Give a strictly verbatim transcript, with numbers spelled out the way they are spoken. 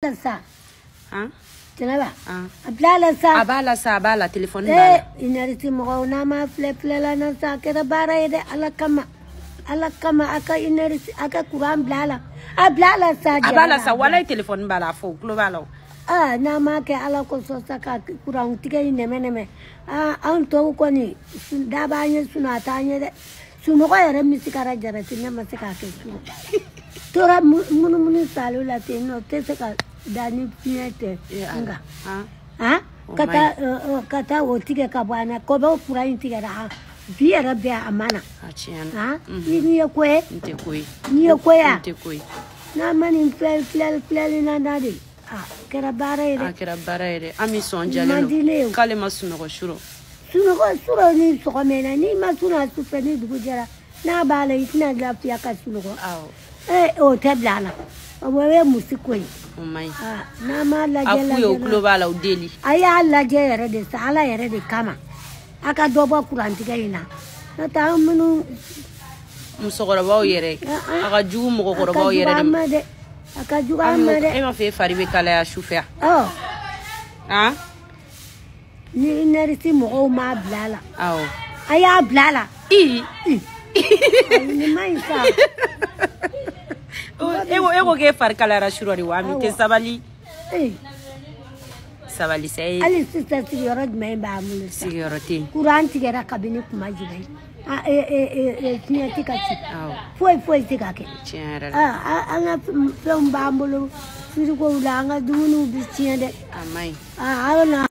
sa. Hein? Tenaba. Abla sa. Abala sa abala téléphone bala. Eh, inariti mo na ma fle fle la na sa kera bara ide ala kama. Ala kama aka inariti aka kuram blala. Abla sa. Abala sa wala téléphone bala fo global. Ah, na ma ke ala ko so saka kuram tika neme neme. Ah, an to ko ni daba nye suna ta nye de. Suno ko yere misikara jara tinya masika ke suno. Tora munu munu salu la tino te seka dani fiete nga ha kata kata otige kabana ko ba pura intige ra biera be amana ha ni ye kwe nte kwe ni ye kwe ya nte kwe na mani flel flel flel na dadi ah kera bare ire ah kera bare ire ami son jale kale masuno ko shuro suno ko shuro ni so ko mena ni masuna su pe ni dugu jara na bala itina la fiya ka suno ko aw eh o teblana o wewe musikoi Umay. Ah, na ma la jela. Afu yo global au daily. Aya la jere de sala yere de kama. Aka dobo kuranti gaina. Na ta munu musogora bawo yere. Aka jugu mo ko bawo yere de. Aka jugu amade. E ma fe fari be kala ya chauffeur. Oh. Ah? Ni inerisi mo ma blala. Aw. Aya blala. I. Ni mai sa. Ego ego ke farkala rashuro ri wami ke sabali eh sabali sai ali sister sigoro me ba mu sigoro ti kuran ti gera kabini kuma jigai ah eh eh eh tinya tikati aw foi foi tikake tiara ah anga film ba mbulu siri ko ulanga dunu bi tiende amai ah ala